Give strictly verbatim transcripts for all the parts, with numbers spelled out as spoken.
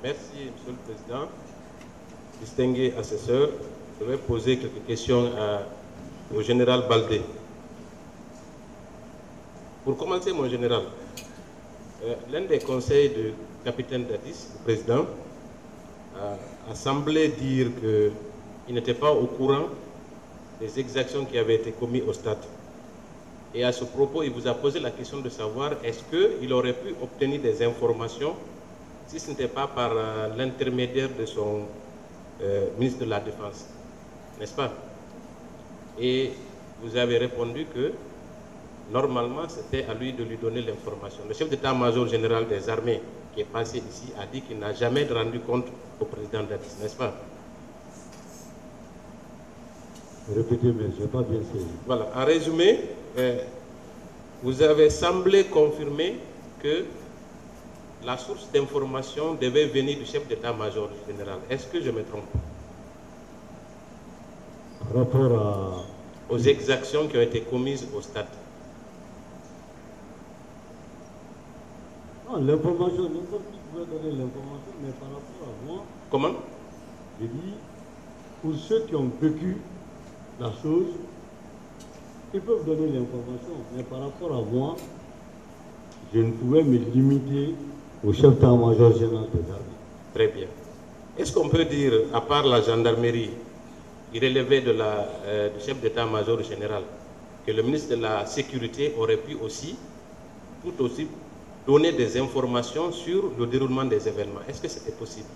Merci, Monsieur le Président. Distingué assesseur, je vais poser quelques questions à, au général Baldé. Pour commencer, mon général, euh, l'un des conseils du capitaine Dadis, le président, a, a semblé dire qu'il n'était pas au courant des exactions qui avaient été commises au stade. Et à ce propos, il vous a posé la question de savoir est-ce qu'il aurait pu obtenir des informations si ce n'était pas par euh, l'intermédiaire de son euh, ministre de la Défense, n'est-ce pas? Et vous avez répondu que normalement c'était à lui de lui donner l'information. Le chef d'état-major général des armées qui est passé ici a dit qu'il n'a jamais rendu compte au président Dadis, n'est-ce pas? Répétez, mais je n'ai pas bien saisi. Voilà, en résumé, euh, vous avez semblé confirmer que la source d'information devait venir du chef d'état-major général. Est-ce que je me trompe? Par rapport à... aux exactions qui ont été commises au stade. Non, l'information, n'importe qui pouvait donner l'information, mais par rapport à moi... Comment? Je dis, pour ceux qui ont vécu la chose, ils peuvent donner l'information, mais par rapport à moi, je ne pouvais me limiter au chef d'état-major général des armées. Très bien. Est-ce qu'on peut dire, à part la gendarmerie, il relevait de la, euh, du chef d'état-major général, que le ministre de la Sécurité aurait pu aussi, tout aussi, donner des informations sur le déroulement des événements? Est-ce que c'était possible?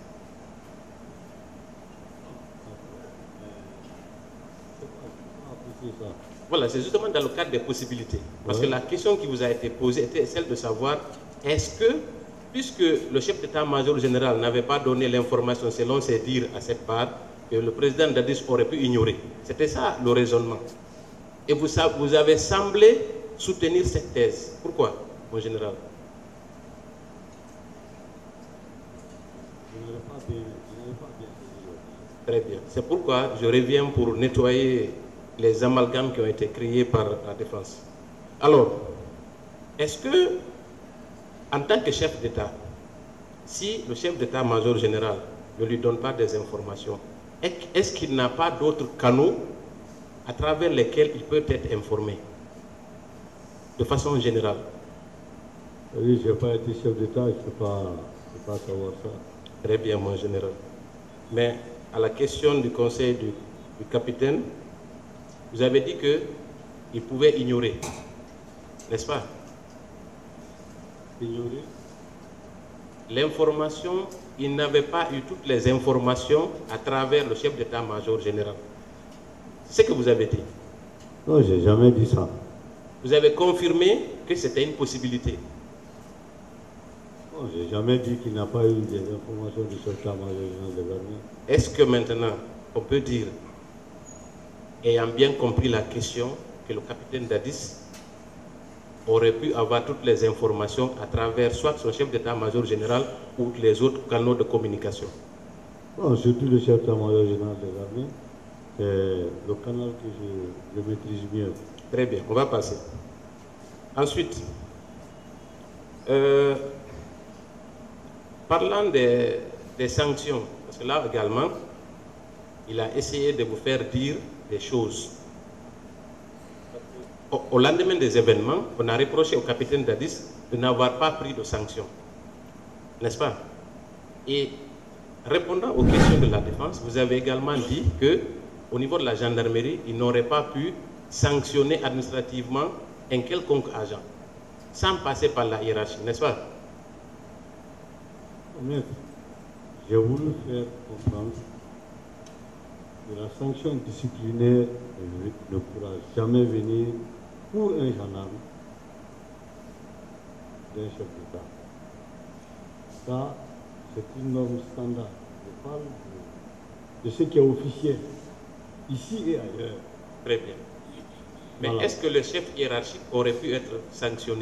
Voilà, c'est justement dans le cadre des possibilités. Parce ouais. que la question qui vous a été posée était celle de savoir, est-ce que, puisque le chef d'état-major général n'avait pas donné l'information selon ses dires à cette part, que le président Dadis aurait pu ignorer. C'était ça le raisonnement. Et vous, vous avez semblé soutenir cette thèse. Pourquoi, mon général? Je n'avais pas bien, je n'avais pas bien saisi. Très bien. C'est pourquoi je reviens pour nettoyer les amalgames qui ont été créés par la défense. Alors, est-ce que, en tant que chef d'État, si le chef d'état-major général ne lui donne pas des informations, est-ce qu'il n'a pas d'autres canaux à travers lesquels il peut être informé, de façon générale? Oui, je n'ai pas été chef d'État, je ne peux pas, je peux pas savoir ça. Très bien, mon général. Mais à la question du conseil du, du capitaine, vous avez dit qu'il pouvait ignorer, n'est-ce pas? Ignorer? L'information, il n'avait pas eu toutes les informations à travers le chef d'état-major général. C'est ce que vous avez dit. Non, je n'ai jamais dit ça. Vous avez confirmé que c'était une possibilité. Non, je n'ai jamais dit qu'il n'a pas eu des informations du chef d'état-major général des armées. Est-ce que maintenant, on peut dire, ayant bien compris la question, que le capitaine Dadis aurait pu avoir toutes les informations à travers soit son chef d'état-major général ou les autres canaux de communication? Non, surtout le chef d'état-major général des armées, c'est le canal que je, je maîtrise mieux. Très bien, on va passer. Ensuite, euh, parlant des, des sanctions, parce que là également, il a essayé de vous faire dire des choses. Au, au lendemain des événements, on a reproché au capitaine Dadis de n'avoir pas pris de sanctions. N'est-ce pas? Et répondant aux questions de la défense, vous avez également dit qu'au niveau de la gendarmerie, il n'aurait pas pu sanctionner administrativement un quelconque agent, sans passer par la hiérarchie, n'est-ce pas? Maître, j'ai voulu faire comprendre que la sanction disciplinaire ne pourra jamais venir pour un gendarme d'un chef d'État. Ça, c'est une norme standard. Je parle de, de ce qui est officiel, ici et ailleurs. Très bien. Mais voilà. Est-ce que le chef hiérarchique aurait pu être sanctionné?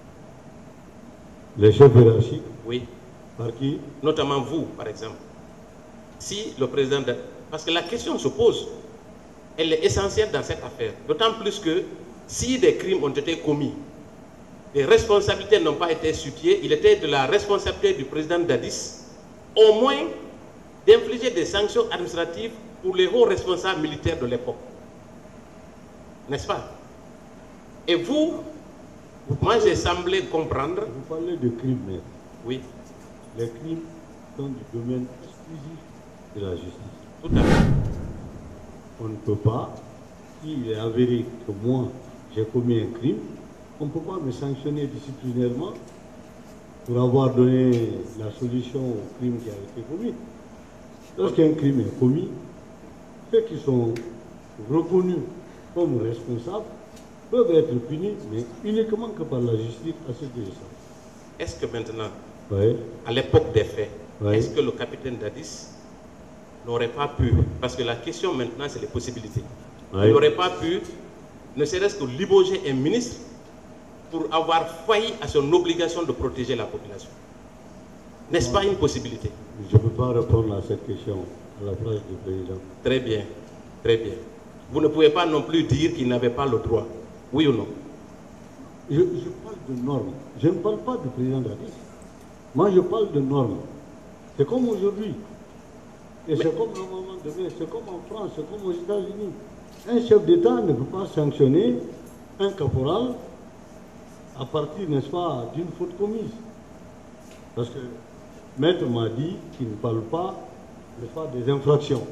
Le chef hiérarchique? Oui. Par qui? Notamment vous, par exemple. Si le président... De... Parce que la question se pose. Elle est essentielle dans cette affaire. D'autant plus que si des crimes ont été commis, les responsabilités n'ont pas été situées, il était de la responsabilité du président Dadis au moins d'infliger des sanctions administratives pour les hauts responsables militaires de l'époque. N'est-ce pas? Et vous, moi j'ai semblé comprendre... Vous parlez de crimes, mais... Oui. Les crimes sont du domaine exclusif de la justice. Tout à fait. On ne peut pas, s'il est avéré que moi, j'ai commis un crime, on ne peut pas me sanctionner disciplinairement pour avoir donné la solution au crime qui a été commis. Lorsqu'un crime est commis, ceux qui sont reconnus comme responsables peuvent être punis, mais uniquement que par la justice, à ce que je sache. Est-ce que maintenant, oui. à l'époque des faits, oui. est-ce que le capitaine Dadis n'aurait pas pu, parce que la question maintenant c'est les possibilités, oui. il n'aurait pas pu, ne serait-ce que limoger un ministre pour avoir failli à son obligation de protéger la population? N'est-ce pas une possibilité? Je ne peux pas répondre à cette question à la place du président. Très bien, très bien. Vous ne pouvez pas non plus dire qu'il n'avait pas le droit, oui ou non? Je, je parle de normes. Je ne parle pas du président Dadis. Moi, je parle de normes. C'est comme aujourd'hui. Et c'est comme normalement demain. C'est comme en France, c'est comme aux États-Unis. Un chef d'État ne peut pas sanctionner un caporal à partir, n'est-ce pas, d'une faute commise. Parce que Maître m'a dit qu'il ne parle pas, n'est-ce pas, des infractions.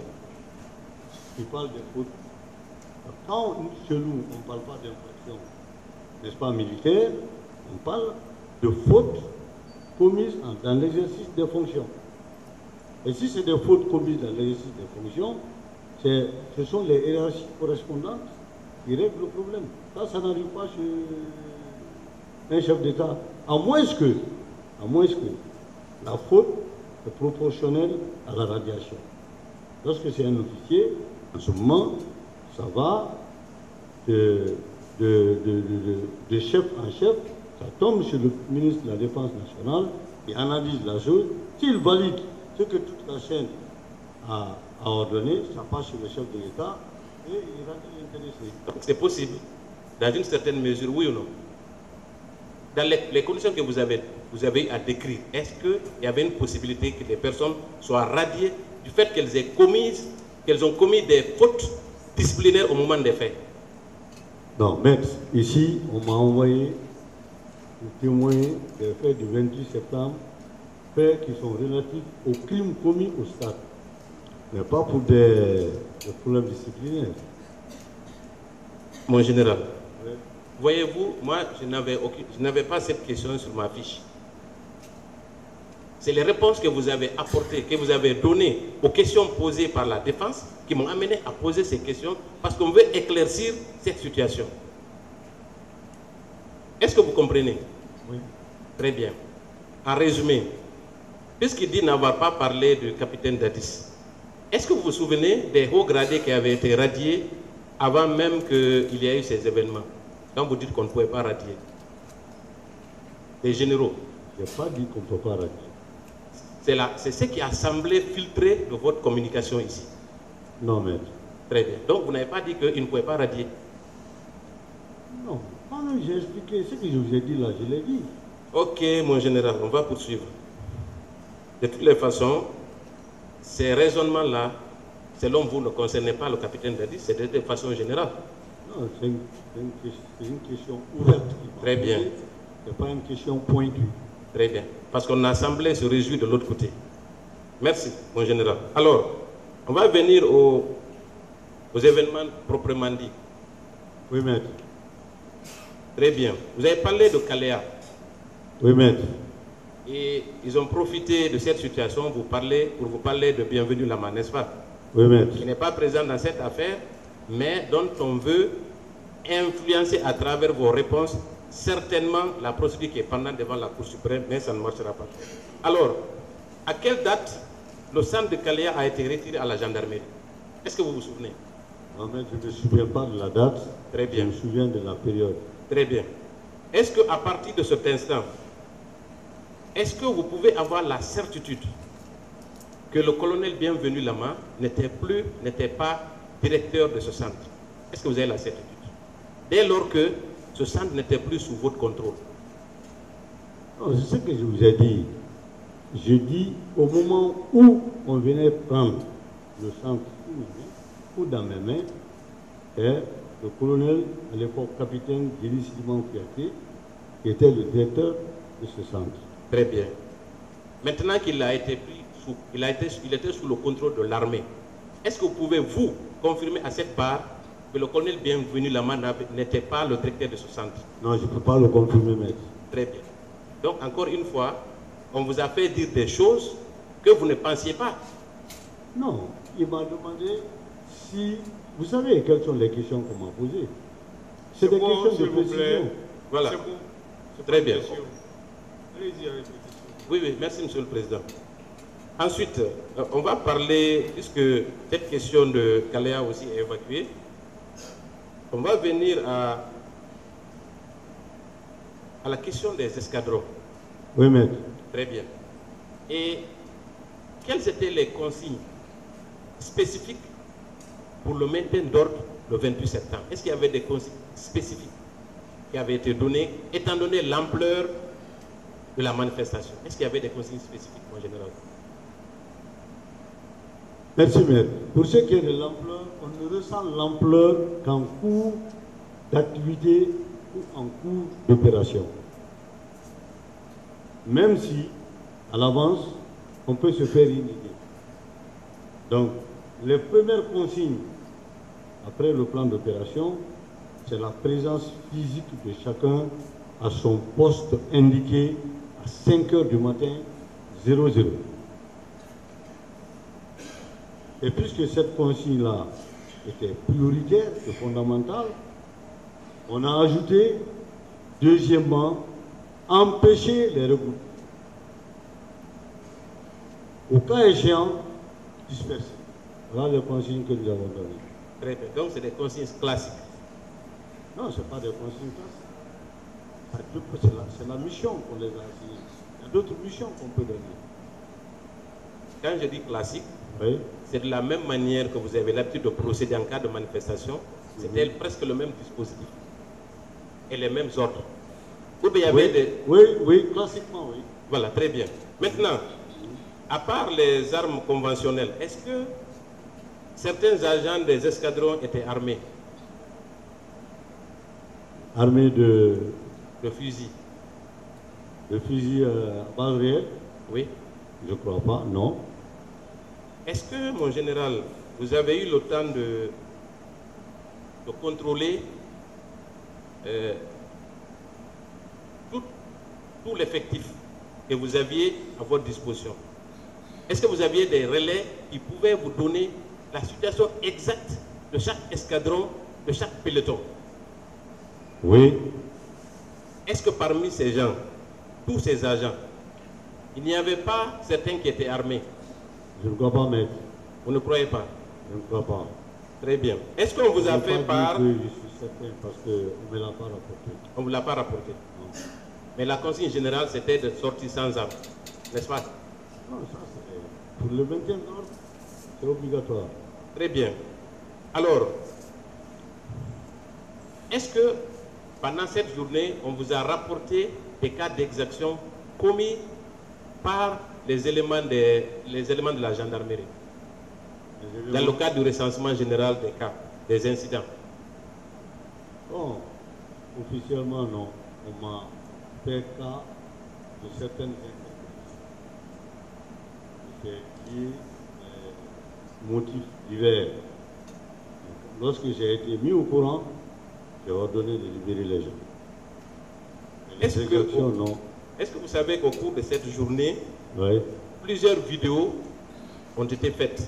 Il parle des fautes. Quand chez nous, on ne parle pas d'infractions, n'est-ce pas, militaires, on parle de fautes commises dans l'exercice des fonctions. Et si c'est des fautes commises dans l'exercice des fonctions, ce sont les hiérarchies correspondantes qui règlent le problème. Ça, ça n'arrive pas chez un chef d'État. À moins que, à moins que la faute est proportionnelle à la radiation. Lorsque c'est un officier, en ce moment, ça va de, de, de, de, de chef en chef, ça tombe chez le ministre de la Défense nationale, il analyse la chose. S'il valide ce que toute la chaîne a, a ordonné, ça passe chez le chef de l'État et il radie l'intéressé. Donc c'est possible, dans une certaine mesure, oui ou non? Dans les, les conditions que vous avez, vous avez à décrire, est-ce qu'il y avait une possibilité que les personnes soient radiées du fait qu'elles aient commis, qu'elles ont commis des fautes disciplinaires au moment des faits? Non, maître, ici, on m'a envoyé le témoin des faits du vingt-huit septembre, faits qui sont relatifs aux crimes commis au stade, mais pas pour des, des problèmes disciplinaires. Mon général, oui. Voyez-vous, moi, je n'avais pas cette question sur ma fiche. C'est les réponses que vous avez apportées, que vous avez données aux questions posées par la défense qui m'ont amené à poser ces questions parce qu'on veut éclaircir cette situation. Est-ce que vous comprenez? Oui. Très bien. En résumé, puisqu'il dit n'avoir pas parlé du capitaine Dadis, est-ce que vous vous souvenez des hauts gradés qui avaient été radiés avant même qu'il y ait eu ces événements? Quand vous dites qu'on ne pouvait pas radier. Des généraux. Je n'ai pas dit qu'on ne peut pas radier. C'est ce qui a semblé filtrer de votre communication ici. Non, maître. Très bien. Donc, vous n'avez pas dit qu'il ne pouvait pas radier? Non. J'ai expliqué ce que je vous ai dit là, je l'ai dit. Ok, mon général, on va poursuivre. De toutes les façons, ces raisonnements-là, selon vous, ne concernaient pas le capitaine Dadis, c'est de façon générale. Non, c'est une, une, une question ouverte. Très bien. Ce n'est pas une question pointue. Très bien. Parce qu'on a semblé se réjouir de l'autre côté. Merci, mon général. Alors, on va venir aux, aux événements proprement dits. Oui, maître. Très bien. Vous avez parlé de Kaléa. Oui, maître. Et ils ont profité de cette situation vous parler, pour vous parler de Bienvenue Lama, n'est-ce pas? Oui, maître. Qui n'est pas présent dans cette affaire, mais dont on veut influencer à travers vos réponses certainement la procédure qui est pendant devant la Cour suprême, mais ça ne marchera pas. Alors, à quelle date le centre de Kaléa a été retiré à la gendarmerie? Est-ce que vous vous souvenez? Non, mais je ne me souviens pas de la date. Très bien. Je me souviens de la période. Très bien. Est-ce qu'à partir de cet instant, est-ce que vous pouvez avoir la certitude que le colonel Bienvenu Lama n'était plus, n'était pas directeur de ce centre? Est-ce que vous avez la certitude? Dès lors que ce centre n'était plus sous votre contrôle. Non, c'est ce que je vous ai dit. Je dis au moment où on venait prendre le centre ou dans mes mains, et le colonel, à l'époque capitaine Gély Simon Fiaté, qui était le directeur de ce centre. Très bien. Maintenant qu'il a été pris sous, il, a été, il était sous le contrôle de l'armée, est-ce que vous pouvez, vous, confirmer à cette part que le colonel Bienvenu Lama n'était pas le directeur de ce centre? Non, je ne peux pas le confirmer, maître. Très bien. Donc, encore une fois, on vous a fait dire des choses que vous ne pensiez pas. Non, il m'a demandé si... Vous savez quelles sont les questions qu'on m'a posées? C'est des bon, questions de vous plaît. précision. Voilà. C'est bon. C'est Très pas bien. une question. Allez-y avec les questions. Oui, oui, merci, Monsieur le Président. Ensuite, euh, on va parler, puisque cette question de Kalea aussi est évacuée, on va venir à, à la question des escadrons. Oui, maître. Très bien. Et quelles étaient les consignes spécifiques pour le maintien d'ordre le vingt-huit septembre? Est-ce qu'il y avait des consignes spécifiques qui avaient été données, étant donné l'ampleur de la manifestation? Est-ce qu'il y avait des consignes spécifiques en général? Merci, maître. Pour ce qui est de l'ampleur, on ne ressent l'ampleur qu'en cours d'activité ou en cours d'opération. Même si, à l'avance, on peut se faire une idée. Donc, les premières consignes après le plan d'opération, c'est la présence physique de chacun à son poste indiqué à cinq heures du matin, zéro zéro. Et puisque cette consigne-là était prioritaire et fondamentale, on a ajouté, deuxièmement, empêcher les regroupements. Au cas échéant, disperser. Voilà les consignes que nous avons données. Très bien. Donc, c'est des consignes classiques. Non, ce n'est pas des consignes classiques. C'est la, c'est la mission qu'on les a assignées. Il y a d'autres missions qu'on peut donner. Quand je dis classique, Oui. c'est de la même manière que vous avez l'habitude de procéder en cas de manifestation. C'était Mhm. presque le même dispositif et les mêmes ordres. Ou bien il y avait Oui, des... oui, oui, classiquement, oui. Voilà, très bien. Maintenant, à part les armes conventionnelles, est-ce que certains agents des escadrons étaient armés Armée de, de fusils? de fusils euh, à balles réelles? Oui. Je ne crois pas, non. Est-ce que, mon général, vous avez eu le temps de, de contrôler euh, tout, tout l'effectif que vous aviez à votre disposition? Est-ce que vous aviez des relais qui pouvaient vous donner la situation exacte de chaque escadron, de chaque peloton? Oui. Est-ce que parmi ces gens, tous ces agents, il n'y avait pas certains qui étaient armés? Je ne crois pas, maître. Vous ne croyez pas? Je ne crois pas. Très bien. Est-ce qu'on vous Je a ne fait peux pas part? dire que je suis certain parce qu'on ne me l'a pas rapporté. On ne vous l'a pas rapporté. Non. Mais la consigne générale, c'était de sortir sans armes, n'est-ce pas? Non, ça c'est pour le maintien de l'ordre, c'est obligatoire. Très bien. Alors, est-ce que pendant cette journée, on vous a rapporté des cas d'exaction commis par les éléments de, les éléments de la gendarmerie dans le cadre du recensement général des cas, des incidents? Bon, officiellement non. On m'a fait cas de certaines interpellations. C'est lié à motifs divers. Lorsque j'ai été mis au courant, j'ai ordonné de libérer les gens. Et Est-ce les que, exactions, non. est-ce que vous savez qu'au cours de cette journée, Oui. plusieurs vidéos ont été faites,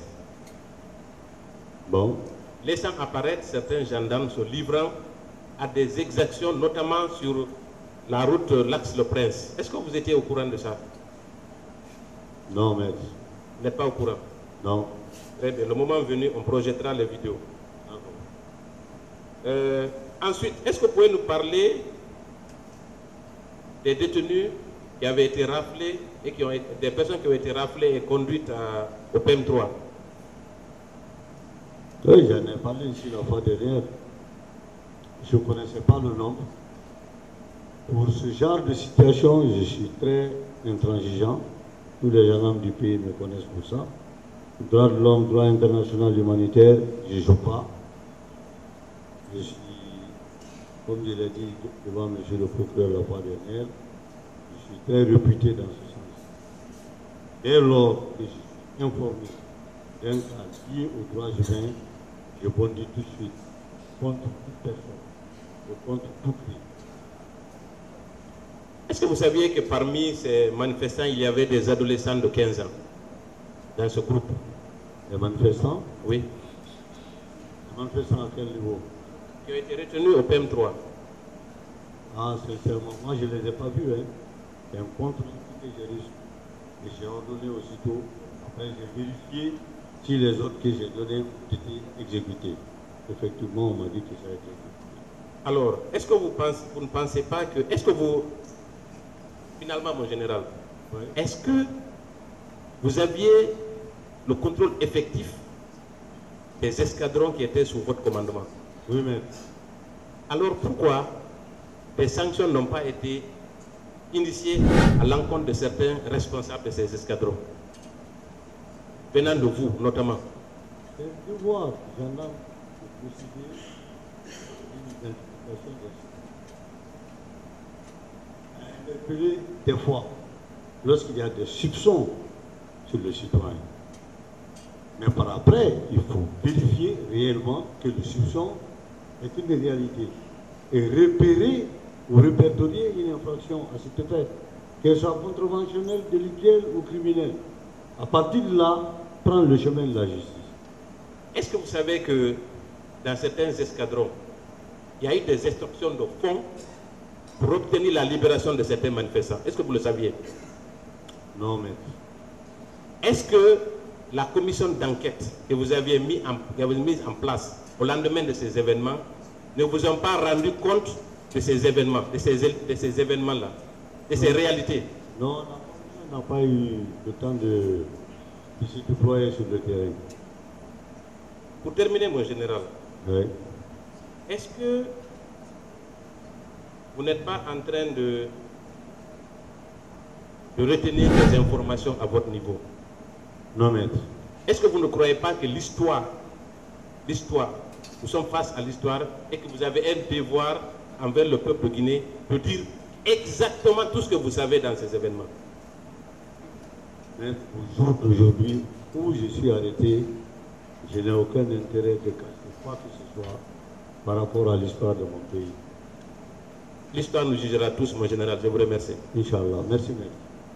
Bon. laissant apparaître certains gendarmes se livrant à des exactions, notamment sur la route L'Axe Le Prince? Est-ce que vous étiez au courant de ça? Non, maître. Vous n'êtes pas au courant? Non. Très bien. Le moment venu, on projettera les vidéos. Euh, ensuite, est-ce que vous pouvez nous parler des détenus qui avaient été raflés et qui ont été, des personnes qui ont été raflées et conduites à, au P M trois? Oui, j'en ai parlé ici la fois dernière. Je ne connaissais pas le nombre. Pour ce genre de situation, je suis très intransigeant. tous les gendarmes du pays me connaissent pour ça. Droit de l'homme, droit international humanitaire, je ne joue pas. Je suis, comme je l'ai dit devant M. le procureur la fois dernière, je suis très réputé dans ce sens. Dès lors que je suis informé d'un cas lié aux droits humains, je bondis tout de suite contre toute personne, contre tout crime. Est-ce que vous saviez que parmi ces manifestants, il y avait des adolescents de quinze ans dans ce groupe? Les manifestants? Oui. Les manifestants à quel niveau? Qui ont été retenus au P M trois. Ah, sincèrement, moi je ne les ai pas vus. Hein. C'est un compte que j'ai reçu. Et j'ai ordonné aussitôt. Après, j'ai vérifié si les autres que j'ai donnés ont été exécutés. Effectivement, on m'a dit que ça a été exécuté. Alors, est-ce que vous, pensez, vous ne pensez pas que... Est-ce que vous... Finalement, mon général, oui. Est-ce que vous aviez le contrôle effectif des escadrons qui étaient sous votre commandement? Oui, mais... Alors, pourquoi des sanctions n'ont pas été initiées à l'encontre de certains responsables de ces escadrons, venant de vous, notamment? C'est le devoir du gendarme de procéder à une identification des interpeller des fois lorsqu'il y a des soupçons sur le citoyen. Mais par après, il faut vérifier réellement que le soupçon est une réalité et repérer ou répertorier une infraction à cet effet, qu'elle soit contraventionnelle, délictuelle ou criminelle. À partir de là, prendre le chemin de la justice. Est-ce que vous savez que dans certains escadrons, il y a eu des extorsions de fonds pour obtenir la libération de certains manifestants? Est-ce que vous le saviez? Non, mais... Est-ce que la commission d'enquête que vous aviez mis en, que vous avez mise en place au lendemain de ces événements ne vous ont pas rendu compte de ces événements, de ces, de ces événements-là, de ces non. réalités? Non, la commission n'a pas eu le temps de, de se déployer sur le terrain. Pour terminer, mon général, oui. Est-ce que vous n'êtes pas en train de, de retenir des informations à votre niveau? Non, maître. Est-ce que vous ne croyez pas que l'histoire, l'histoire, nous sommes face à l'histoire et que vous avez un devoir envers le peuple guinéen de dire exactement tout ce que vous savez dans ces événements? Maître, au jour d'aujourd'hui où je suis arrêté, je n'ai aucun intérêt de cacher quoi que ce soit par rapport à l'histoire de mon pays. L'histoire nous jugera tous, mon général. Je vous remercie. Inch'Allah. Merci, maître.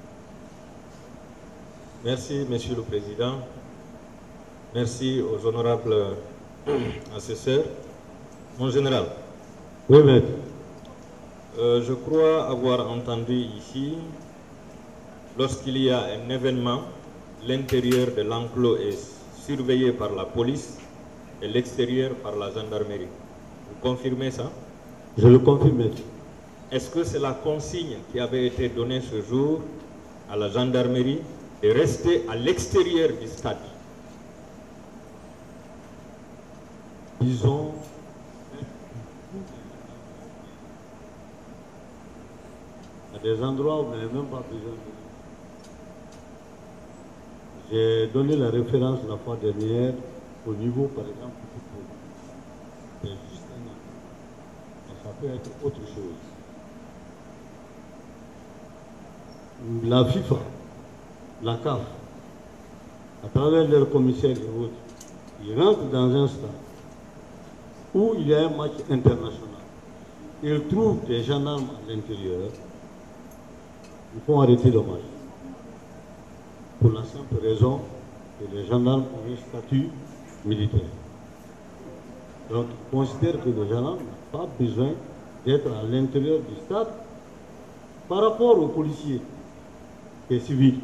Merci, Monsieur le Président. Merci aux honorables assesseurs. Mon général. Oui, maître. Euh, je crois avoir entendu ici, lorsqu'il y a un événement, l'intérieur de l'enclos est surveillé par la police et l'extérieur par la gendarmerie. Vous confirmez ça? Je le confirme, maître. Est-ce que c'est la consigne qui avait été donnée ce jour à la gendarmerie de rester à l'extérieur du stade? Disons, à des endroits où vous n'avez même pas besoin de... J'ai donné la référence la fois dernière au niveau, par exemple, du football. C'est juste un an. Mais ça peut être autre chose. La FIFA, la C A F, à travers leurs commissaires et autres, ils rentrent dans un stade où il y a un match international. Ils trouvent des gendarmes à l'intérieur. Ils font arrêter le match. Pour la simple raison que les gendarmes ont un statut militaire. Donc, ils considèrent que les gendarmes n'ont pas besoin d'être à l'intérieur du stade par rapport aux policiers et civils.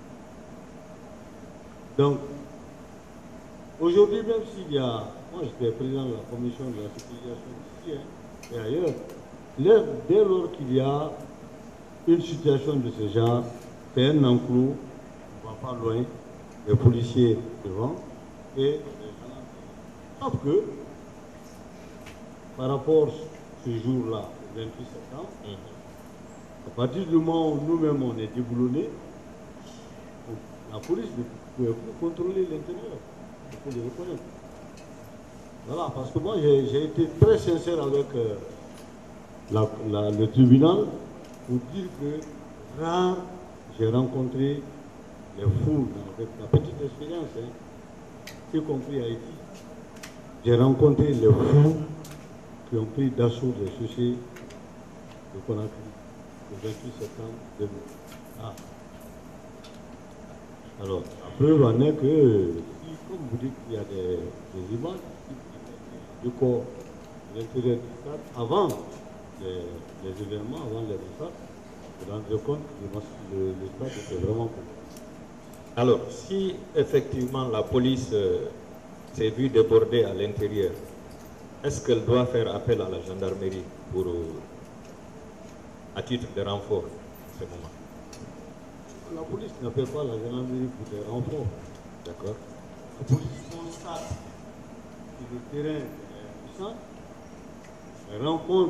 Donc, aujourd'hui, même s'il y a, moi j'étais président de la commission de la sécurisation ici hein, et ailleurs, dès lors qu'il y a une situation de ce genre, c'est un enclos, on ne va pas loin, les policiers devant et les gens. Sauf que, par rapport à ce jour-là, le vingt-huit septembre, mm-hmm. à partir du moment où nous-mêmes on est déboulonnés, la police ne pouvait plus contrôler l'intérieur. Il faut le reconnaître. Voilà, parce que moi j'ai été très sincère avec euh, la, la, le tribunal pour dire que rare j'ai rencontré les fous avec la petite expérience, hein, y compris Haïti. J'ai rencontré les fous qui ont pris d'assaut les sociétés de Conakry le vingt-huit septembre deux mille. Ah. Alors, la preuve en est que, si, comme vous dites qu'il y a des, des images du corps de l'intérieur du stade, avant les, les événements, avant les massacres, vous vous rendez compte que le, le stade était vraiment complet. Alors, si effectivement la police euh, s'est vue déborder à l'intérieur, est-ce qu'elle doit faire appel à la gendarmerie pour, euh, à titre de renfort en ce moment? La police n'appelle pas la gendarmerie pour des renforts. D'accord. La police constate que le terrain est puissant, elle rencontre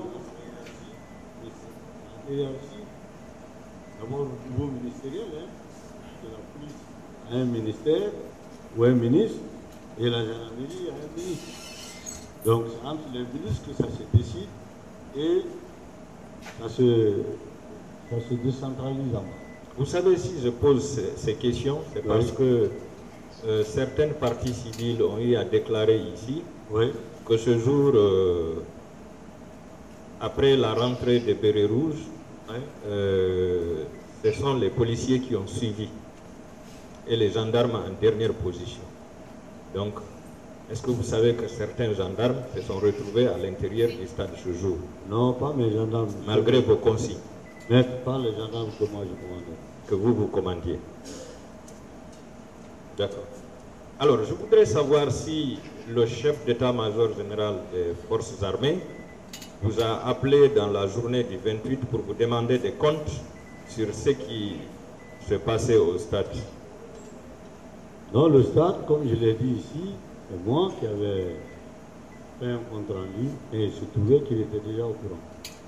la hiérarchie, d'abord au niveau ministériel, hein, que la police a un ministère ou un ministre, et la gendarmerie a un ministre. Donc c'est entre les ministres que ça se décide et ça se, ça se décentralise en bas. Vous savez, si je pose ces, ces questions, c'est oui. parce que euh, certaines parties civiles ont eu à déclarer ici oui. que ce jour, euh, après la rentrée des bérets rouges, oui. euh, ce sont les policiers qui ont suivi et les gendarmes en dernière position. Donc, est-ce que vous savez que certains gendarmes se sont retrouvés à l'intérieur du stade ce jour? Non, pas mes gendarmes. Malgré vos consignes. Mais pas les gendarmes que moi je commandais. Que vous, vous commandiez. D'accord. Alors, je voudrais savoir si le chef d'état-major général des forces armées vous a appelé dans la journée du vingt-huit pour vous demander des comptes sur ce qui se passait au stade. Non, le stade, comme je l'ai dit ici, c'est moi qui avais fait un compte rendu et il se trouvait qu'il était déjà au courant.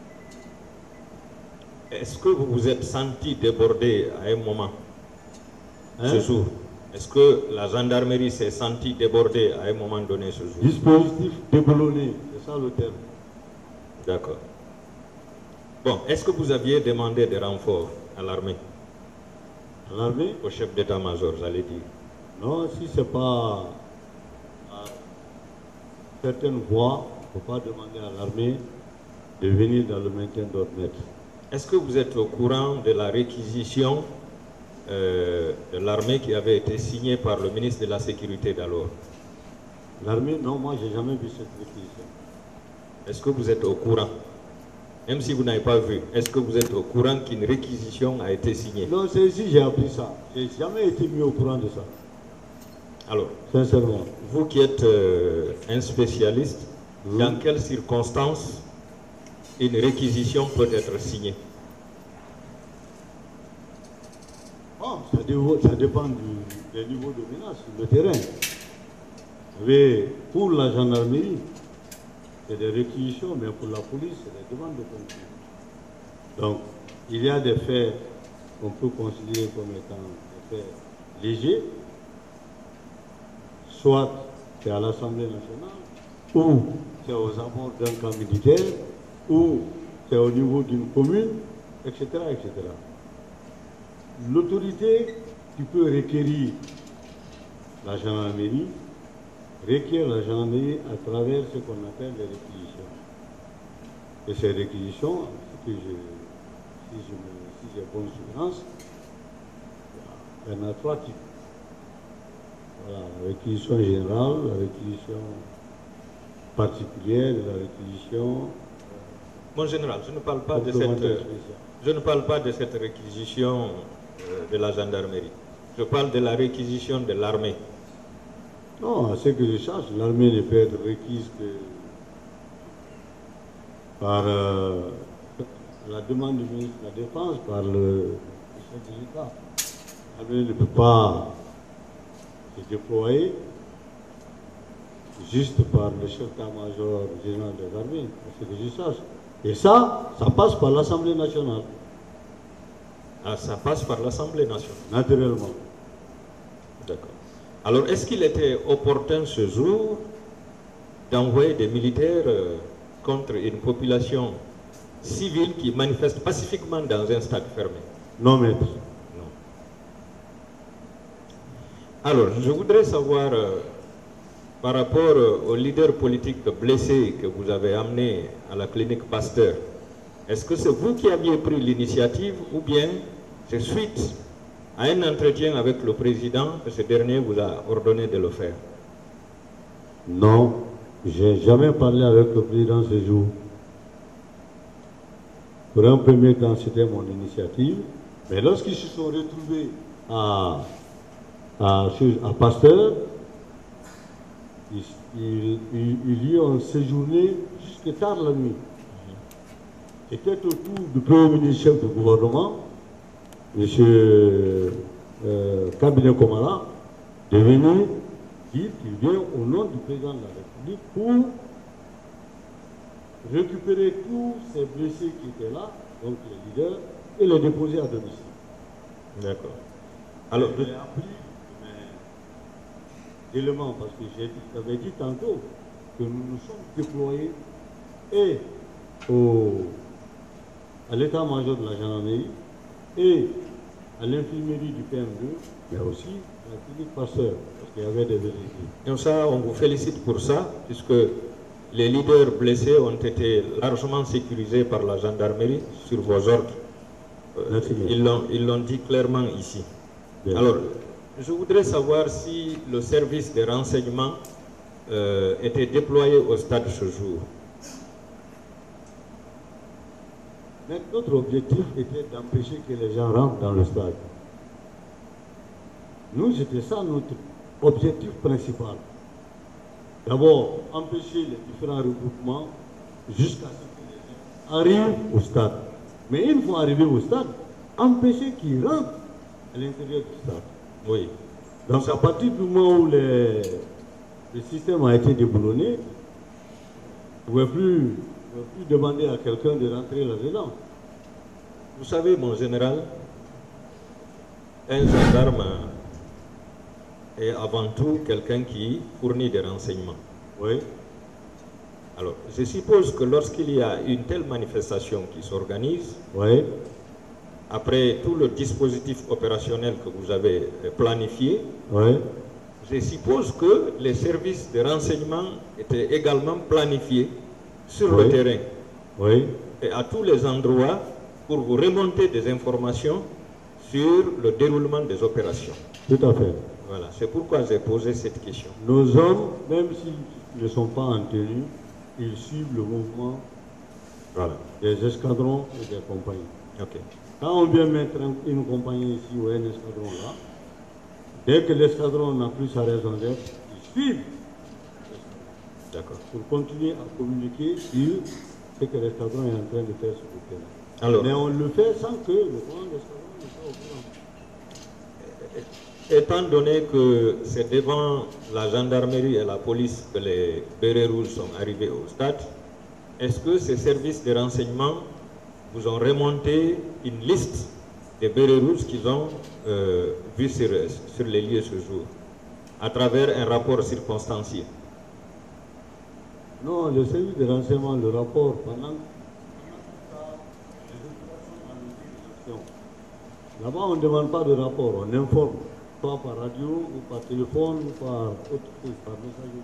Est-ce que vous vous êtes senti débordé à un moment, hein? Ce jour? Est-ce que la gendarmerie s'est sentie débordée à un moment donné ce jour? Dispositif déboulonné, c'est ça le terme. D'accord. Bon, est-ce que vous aviez demandé des renforts à l'armée? À l'armée? Au chef d'état-major, j'allais dire. Non, si ce n'est pas à certaines voies, il ne faut pas demander à l'armée de venir dans le maintien d'ordre net. Est-ce que vous êtes au courant de la réquisition euh, de l'armée qui avait été signée par le ministre de la Sécurité d'alors? L'armée, non, moi, je n'ai jamais vu cette réquisition. Est-ce que vous êtes au courant? Même si vous n'avez pas vu, est-ce que vous êtes au courant qu'une réquisition a été signée? Non, c'est ici que j'ai appris ça. Je n'ai jamais été mis au courant de ça. Alors, sincèrement, vous qui êtes euh, un spécialiste, oui. Dans quelles circonstances une réquisition peut être signée? Bon, ça, dévo, ça dépend du, des niveaux de menace sur le terrain. Vous savez, pour la gendarmerie, c'est des réquisitions, mais pour la police, c'est des demandes de concours. Donc, il y a des faits qu'on peut considérer comme étant des faits légers, soit c'est à l'Assemblée nationale, ou c'est aux abords d'un camp militaire, ou c'est au niveau d'une commune, et cetera, et cetera. L'autorité qui peut requérir la gendarmerie requiert la gendarmerie à travers ce qu'on appelle les réquisitions. Et ces réquisitions, que je, si j'ai si bonne souvenance, il y en a trois types. Voilà, la réquisition générale, la réquisition particulière et la réquisition... Mon général, je ne parle pas de cette, je ne parle pas de cette réquisition euh, de la gendarmerie. Je parle de la réquisition de l'armée. Non, à ce que je sache, l'armée ne peut être requise que par euh, la demande du ministre de la Défense, par le, le chef de l'État. L'armée ne peut pas se déployer juste par le chef d'état-major général des armées, à ce que je sache. Et ça, ça passe par l'Assemblée nationale. Ah, ça passe par l'Assemblée nationale. Naturellement. Alors, est-ce qu'il était opportun ce jour d'envoyer des militaires euh, contre une population civile qui manifeste pacifiquement dans un stade fermé? Non, maître. Non. Alors, je voudrais savoir, euh, par rapport euh, aux leaders politiques blessés que vous avez amenés à la clinique Pasteur, est-ce que c'est vous qui aviez pris l'initiative ou bien c'est suite à un entretien avec le président que ce dernier vous a ordonné de le faire? Non, j'ai jamais parlé avec le président ce jour. Pour un premier temps, c'était mon initiative. Mais lorsqu'ils se sont retrouvés à, à, à Pasteur, ils, ils, ils, ils y ont séjourné jusqu'à tard la nuit. C'était autour du premier ministre chef du gouvernement, M. Euh, Cabinet Komara, de venir dire qu'il vient au nom du président de la République pour récupérer tous ces blessés qui étaient là, donc les leaders, et les déposer à domicile. D'accord. Alors, j'ai appris des éléments, parce que j'avais dit tantôt que nous nous sommes déployés et au, à l'état-major de la gendarmerie et à l'infirmerie du P M deux, mais aussi à la clinique Pasteur, parce qu'il y avait des vérités. Donc ça, on vous félicite pour ça, puisque les leaders blessés ont été largement sécurisés par la gendarmerie sur vos ordres. Euh, ils l'ont dit clairement ici. Bien. Alors, je voudrais savoir si le service des renseignements euh, était déployé au stade ce jour. Mais notre objectif était d'empêcher que les gens rentrent dans le stade. Nous, c'était ça notre objectif principal. D'abord, empêcher les différents regroupements jusqu'à ce que les gens arrivent au stade. Mais une fois arrivés au stade, empêcher qu'ils rentrent à l'intérieur du stade. Oui. Donc, à partir du moment où les, le système a été déboulonné, on ne pouvait plus, plus demander à quelqu'un de rentrer là-dedans. Vous savez, mon général, un gendarme est avant tout quelqu'un qui fournit des renseignements. Oui. Alors, je suppose que lorsqu'il y a une telle manifestation qui s'organise, oui, après tout le dispositif opérationnel que vous avez planifié, oui, je suppose que les services de renseignement étaient également planifiés sur oui, le terrain, oui, et à tous les endroits pour vous remonter des informations sur le déroulement des opérations. Tout à fait. Voilà, c'est pourquoi j'ai posé cette question. Nos hommes, même s'ils ne sont pas en tenue, ils suivent le mouvement, voilà, des escadrons et des compagnies. Okay. Quand on vient mettre une compagnie ici ou un escadron là, dès que l'escadron n'a plus sa raison d'être, ils suivent. D'accord. Pour continuer à communiquer sur ce que l'escadron est en train de faire sur le terrain. Alors, mais on le fait sans que le commandant d'escadron ne soit au courant. Étant donné que c'est devant la gendarmerie et la police que les bérets rouges sont arrivés au stade, est-ce que ces services de renseignement vous ont remonté une liste des bérets rouges qu'ils ont euh, vus sur, sur les lieux ce jour, à travers un rapport circonstancié? Non, le service de renseignement, le rapport, pendant là-bas, on ne demande pas de rapport, on informe, soit par radio, ou par téléphone, ou par autre chose, par messagerie.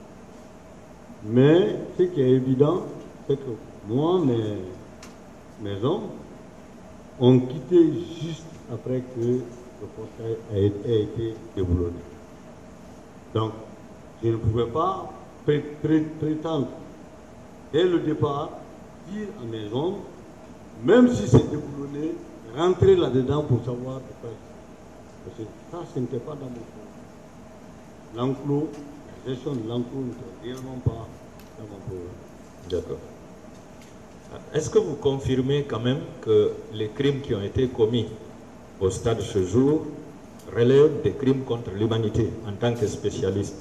Mais ce qui est évident, c'est que moi, mes, mes hommes ont quitté juste après que le portail a été, a été déboulonné. Donc, je ne pouvais pas pré pré prétendre, dès le départ, dire à mes hommes, même si c'est déboulonné, rentrer là-dedans pour savoir de quoi. Parce que ça, ce n'était pas dans mon programme. L'enclos, la gestion de l'enclos n'était réellement pas dans mon programme. D'accord. Est-ce que vous confirmez quand même que les crimes qui ont été commis au stade ce jour relèvent des crimes contre l'humanité en tant que spécialiste?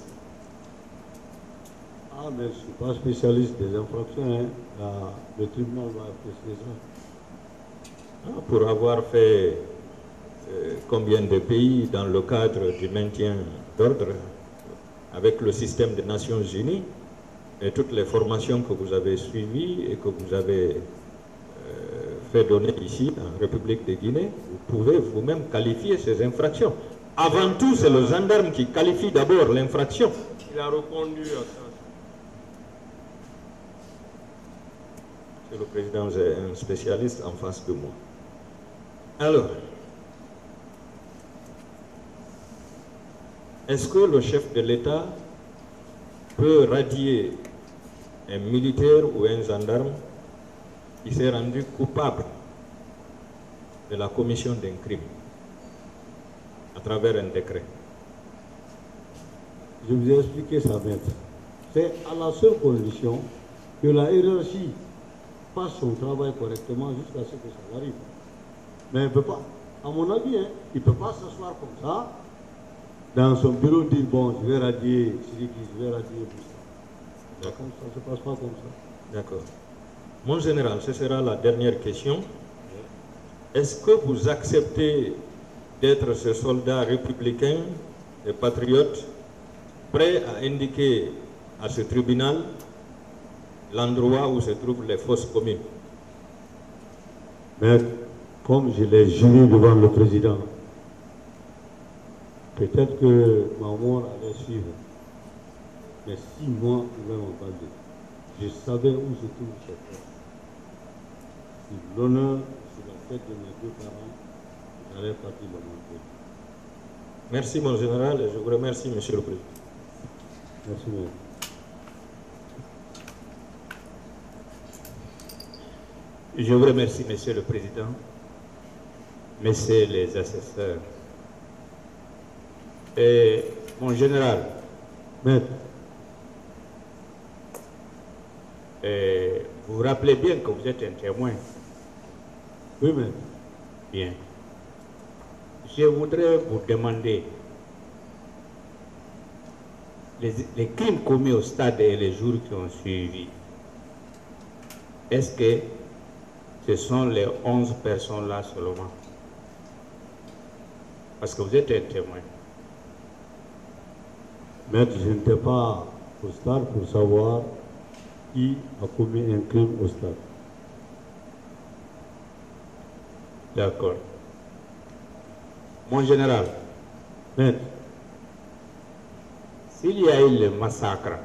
Ah, mais je ne suis pas spécialiste des infractions. Hein. La, le tribunal va apprécier ça. Pour avoir fait euh, combien de pays dans le cadre du maintien d'ordre avec le système des Nations Unies et toutes les formations que vous avez suivies et que vous avez euh, fait donner ici en République de Guinée, vous pouvez vous-même qualifier ces infractions. Avant tout, c'est le gendarme qui qualifie d'abord l'infraction. Il a répondu à ça. Monsieur le Président, j'ai un spécialiste en face de moi. Alors, est-ce que le chef de l'État peut radier un militaire ou un gendarme qui s'est rendu coupable de la commission d'un crime à travers un décret? Je vous ai expliqué ça, maître. C'est à la seule condition que la hiérarchie fasse son travail correctement jusqu'à ce que ça arrive. Mais il ne peut pas, à mon avis, hein, il ne peut pas s'asseoir comme ça, dans son bureau, dire bon, je vais radier Siriki, je vais radier Boussa. Ça ne se passe pas comme ça. D'accord. Mon général, ce sera la dernière question. Est-ce que vous acceptez d'être ce soldat républicain et patriote prêt à indiquer à ce tribunal l'endroit où se trouvent les fosses communes? Mais comme je l'ai juré devant le président, peut-être que ma mort allait suivre. Mais si moi, je vais m'entendre, je savais où se trouve cette fosses. Si l'honneur sur la tête de mes deux parents, j'allais partir de mon pays. Merci mon général et je vous remercie, monsieur le président. Merci, maître. Je vous remercie, monsieur le président, messieurs les assesseurs. Et mon général, Maître, et vous vous rappelez bien que vous êtes un témoin. oui, maître. Bien. Je voudrais vous demander les, les crimes commis au stade et les jours qui ont suivi. Est-ce que ce sont les onze personnes-là seulement? Parce que vous êtes un témoin. Maître, je n'étais pas au stade pour savoir qui a commis un crime au stade. D'accord. Mon général, Maître, s'il y a eu le massacre,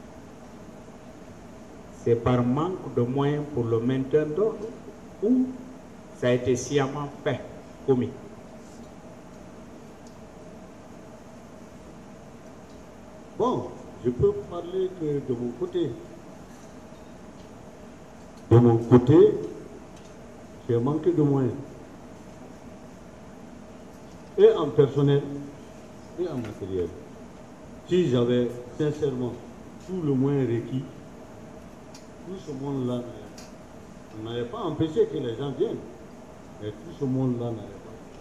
c'est par manque de moyens pour le maintien d'ordre ou ça a été sciemment fait, commis? bon, je peux parler que de mon côté. De mon côté, j'ai manqué de moyens. Et en personnel, et en matériel. Si j'avais sincèrement tout le moyen requis, tout ce monde-là, on n'allait pas empêcher que les gens viennent. Mais tout ce monde-là n'allait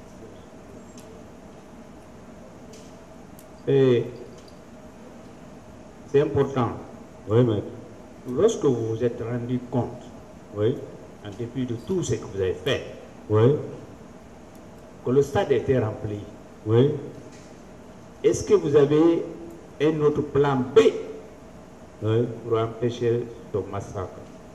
pas. Et c'est important. Oui, maître. Lorsque vous vous êtes rendu compte, Oui, en dépit de tout ce que vous avez fait, oui, que le stade était rempli, oui. est-ce que vous avez un autre plan B Oui. pour empêcher ce massacre?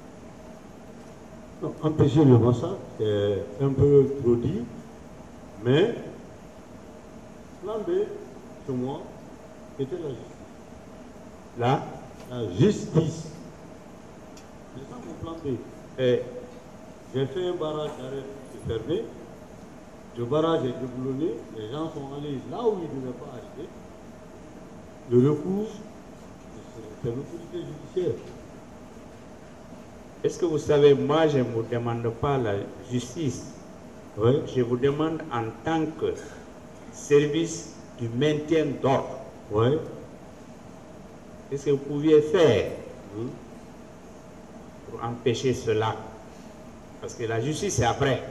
Non, empêcher le massacre, c'est un peu trop dit, mais plan B, sur moi, c'était la justice. Là, La justice. C'est ça mon plan B. et J'ai fait un barrage d'arrêt fermé. Le barrage est déboulonné. Les gens sont allés là où ils ne devaient pas arriver. Le recours, c'est l'autorité judiciaire. est-ce que vous savez, moi je ne vous demande pas la justice, Oui, je vous demande en tant que service du maintien d'ordre, oui. qu'est-ce que vous pouviez faire Hmm. pour empêcher cela? Parce que la justice c'est après.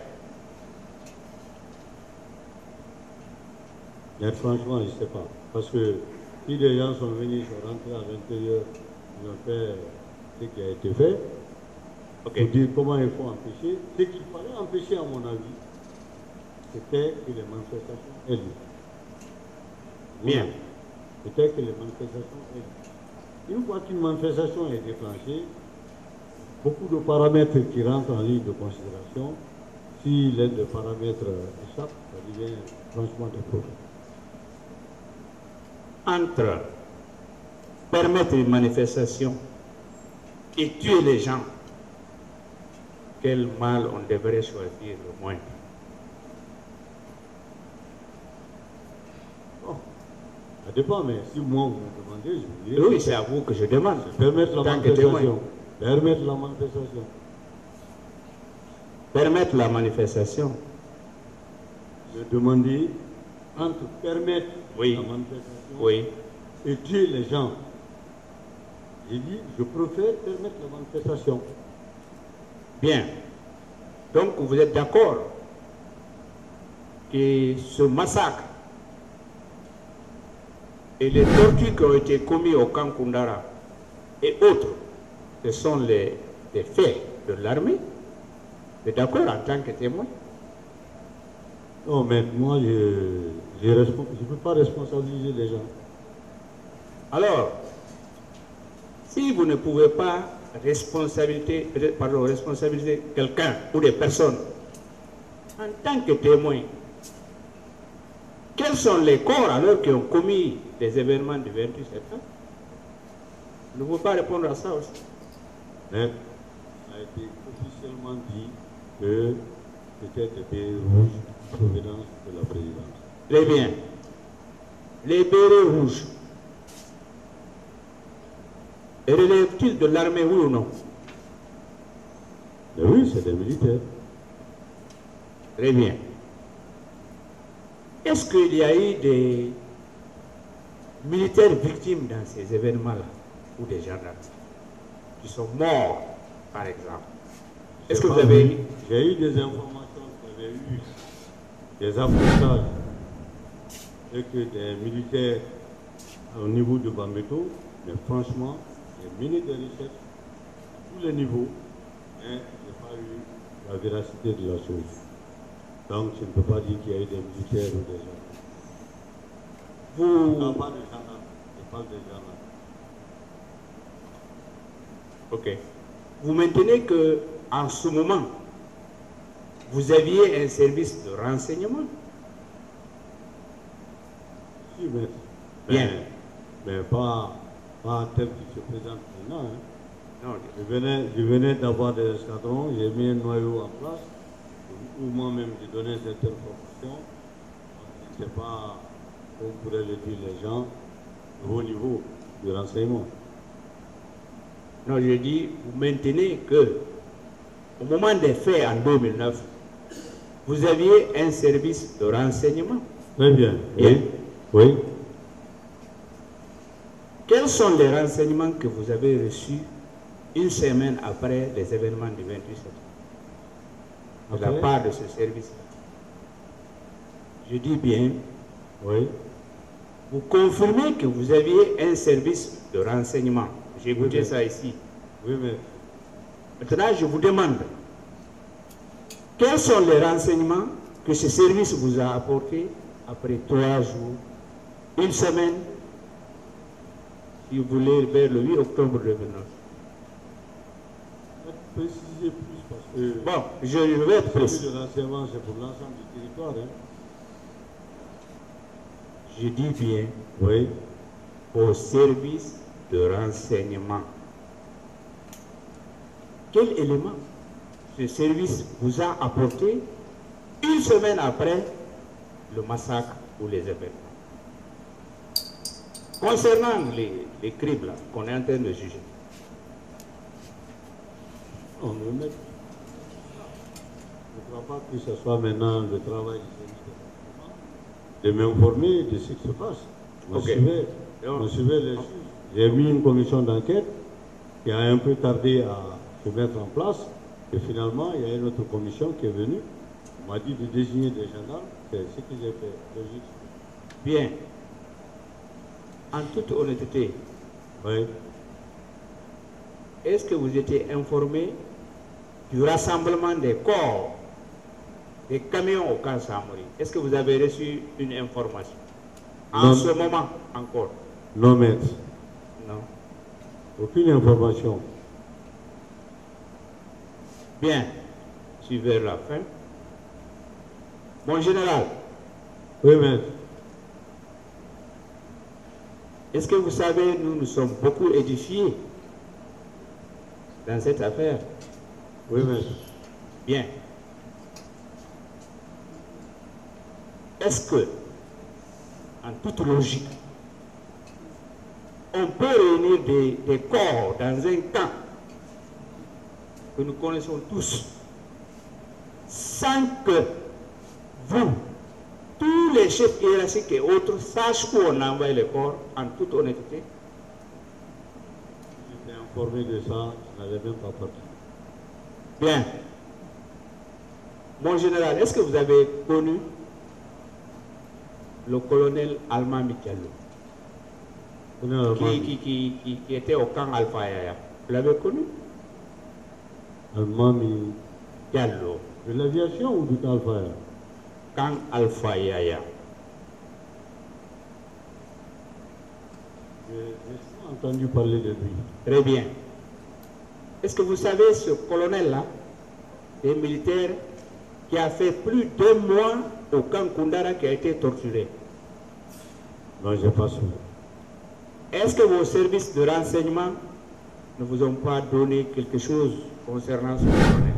Mais franchement, je ne sais pas. Parce que si des gens sont venus, sont rentrés à l'intérieur, ils ont fait ce qui a été fait, Ok. pour dire comment il faut empêcher, ce qu'il fallait empêcher, à mon avis, c'était que les manifestations aient lieu. Bien. peut-être que les manifestations aident. Une fois qu'une manifestation est déclenchée, beaucoup de paramètres qui rentrent en ligne de considération. Si l'un des paramètres échappe, ça devient franchement des problèmes. Entre permettre une manifestation et tuer les gens, quel mal on devrait choisir le moins? Bon, ça dépend, mais si moi vous me demandez, je vous dirais. Oui, c'est à vous que je demande. Permettre la Tant que témoin. manifestation. Permettre la manifestation. Permettre la manifestation. Je demandais entre permettre Oui. la manifestation Oui. et tuer les gens. J'ai dit, je préfère permettre la manifestation. Bien. Donc, vous êtes d'accord que ce massacre et les tortures qui ont été commis au camp Koundara et autres, ce sont les, les faits de l'armée? Vous êtes d'accord en tant que témoin? Non, mais moi, je ne peux pas responsabiliser les gens. Alors, si vous ne pouvez pas responsabiliser, pardon, responsabiliser quelqu'un ou des personnes en tant que témoin, quels sont les corps alors qui ont commis des événements du vingt-huit septembre? Vous ne pouvez pas répondre à ça aussi. Mais ça a été officiellement dit que c'était des bérets rouges provenance de la présidence. Très bien. Les bérets rouges relèvent-ils de l'armée, oui ou non? Mais oui, c'est des militaires. Très bien. Est-ce qu'il y a eu des militaires victimes dans ces événements-là, ou des gendarmes qui sont morts, par exemple? Est-ce que vous avez eu? J'ai eu des informations qu'il y avait eu des affrontages et que des militaires au niveau de Bambeto, mais franchement, j'ai mené des recherches à tous les niveaux, mais je n'ai pas eu la véracité de la chose. Donc je ne peux pas dire qu'il y a eu des militaires ou des gendarmes. Vous... Je ne parle pas de gendarmes, je parle des gendarmes. Ok. Vous maintenez que en ce moment, vous aviez un service de renseignement? Si, mais, Bien. mais, mais pas, pas tel qu'il se présente maintenant. Hein. Non. Je venais, je venais d'avoir des escadrons, j'ai mis un noyau en place, où moi-même j'ai donné cette information. Je ne sais pas où on pourrait le dire les gens au haut niveau du renseignement. Non, je dis, vous maintenez que au moment des faits en deux mille neuf, vous aviez un service de renseignement. Très bien. Bien. Oui. Oui. Quels sont les renseignements que vous avez reçus une semaine après les événements du vingt-huit septembre de la part de ce service-là? Je dis bien, oui. Vous confirmez que vous aviez un service de renseignement. J'ai écouté oui, ça ici. Oui, mais... Maintenant, je vous demande, quels sont les renseignements que ce service vous a apportés après trois jours, une semaine, si vous voulez, vers le huit octobre deux mille neuf? Préciser plus parce que... Bon, je, je vais être précis. Le renseignement, c'est pour l'ensemble du territoire. Hein. Je dis bien, oui, au service de renseignement. Quel élément ce service vous a apporté une semaine après le massacre ou les événements? Concernant les, les crimes là qu'on est en train de juger. On me met... Je ne crois pas que ce soit maintenant le travail de m'informer de ce qui se passe. On okay. suivait, on suivait les juges. J'ai mis une commission d'enquête qui a un peu tardé à se mettre en place. Et finalement, il y a une autre commission qui est venue. On m'a dit de désigner des gendarmes. C'est ce que j'ai fait. Logique. Bien. En toute honnêteté, oui. Est-ce que vous étiez informé du rassemblement des corps, des camions au camp Samori? Est-ce que vous avez reçu une information en non. ce moment encore? Non, maître. Non. Aucune information. Bien. Je suis vers la fin. Mon général, Oui, maître. est-ce que vous savez, nous nous sommes beaucoup édifiés dans cette affaire? Oui, maître. Bien. Est-ce que, en toute logique, on peut réunir des, des corps dans un camp que nous connaissons tous sans que vous, tous les chefs hiérarchiques et autres, sachent où on envoie les corps en toute honnêteté? J'étais informé de ça, je n'avais même pas parti. Bien. Mon général, est-ce que vous avez connu le colonel Alma Mikialo, qui, qui, qui, qui, qui était au camp Alpha Yaya? Vous l'avez connu? Alma Diallo. De l'aviation ou du Alpha? Camp Alpha Yaya. J'ai entendu parler de lui. Très bien. Est-ce que vous savez ce colonel-là, des militaires, qui a fait plus d'un mois au camp Kundara, qui a été torturé? Non, je n'ai pas su. Est-ce que vos services de renseignement ne vous ont pas donné quelque chose concernant ce colonel?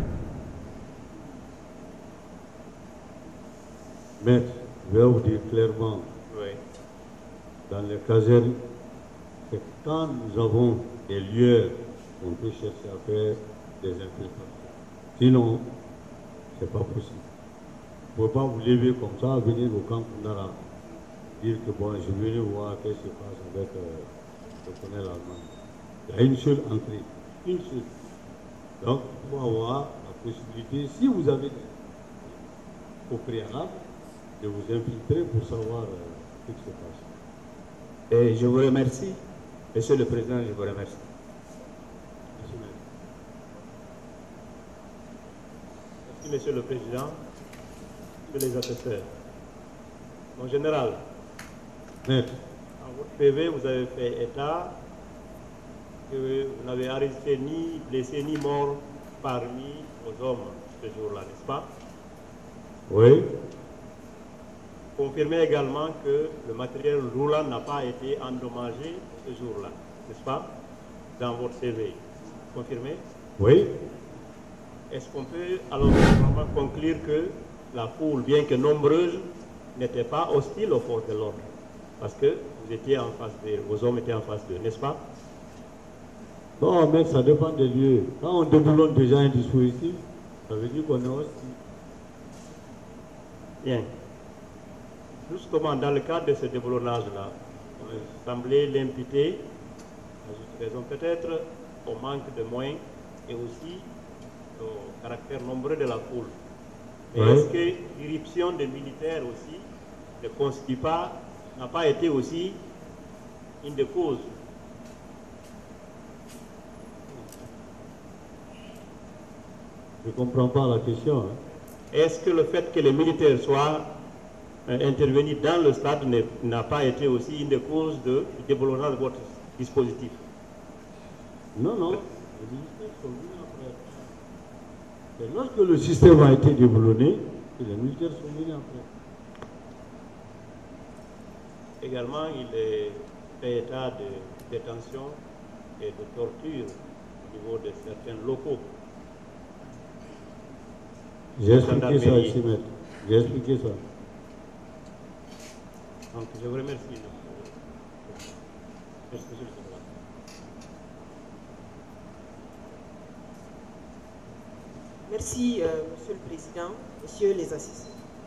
Maître, je vais vous dire clairement, Oui. dans les casernes, c'est quand nous avons des lieux, on peut chercher à faire des infiltrations. Sinon, ce n'est pas possible. Vous ne pouvez pas vous lever comme ça, venir au camp Kundara, dire que bon, je vais venir voir ce qui se passe avec euh, le colonel allemand. Il y a une seule entrée, une seule. Donc, il faut avoir la possibilité, si vous avez au préalable, de vous infiltrer pour savoir euh, ce qui se passe. Et je vous remercie. Monsieur le Président, je vous remercie. Merci, maître. Merci, Monsieur le Président, Monsieur les assesseurs. Mon général, Maître, dans votre P V, vous avez fait état que vous n'avez arrêté ni blessé ni mort parmi vos hommes ce jour-là, n'est-ce pas? oui, Confirmez également que le matériel roulant n'a pas été endommagé ce jour-là, n'est-ce pas? Dans votre C V. Confirmez? oui, Est-ce qu'on peut alors vraiment conclure que la foule, bien que nombreuse, n'était pas hostile aux forces de l'ordre? Parce que vous étiez en face d'eux, vos hommes étaient en face d'eux, n'est-ce pas? non, mais ça dépend des lieux. Quand on déboulonne déjà un dispositif, ça veut dire qu'on est hostile. Bien. Justement, dans le cadre de ce déboulonnage-là, il semblait l'imputer, à juste raison peut-être, au manque de moyens et aussi au caractère nombreux de la foule. Mais Oui. est-ce que l'irruption des militaires aussi ne constitue pas, n'a pas été aussi une des causes? Je ne comprends pas la question. Hein. Est-ce que le fait que les militaires soient euh, intervenus dans le stade n'a pas été aussi une des causes de, du déboulonnage de votre dispositif? Non, non, les militaires sont venus après. C'est lorsque le système a été déboulonné que les militaires sont venus après. Également, il est fait état de détention et de torture au niveau de certains locaux. J'ai expliqué ça ici, maître. J'ai expliqué ça. Donc, je vous remercie. Merci, monsieur le Président. Merci, euh, Monsieur le Président, Messieurs les assistants.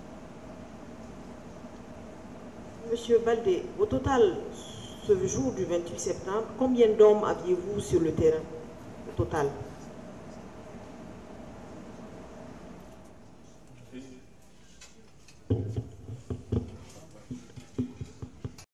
Monsieur Baldé, au total, ce jour du vingt-huit septembre, combien d'hommes aviez-vous sur le terrain? Au total?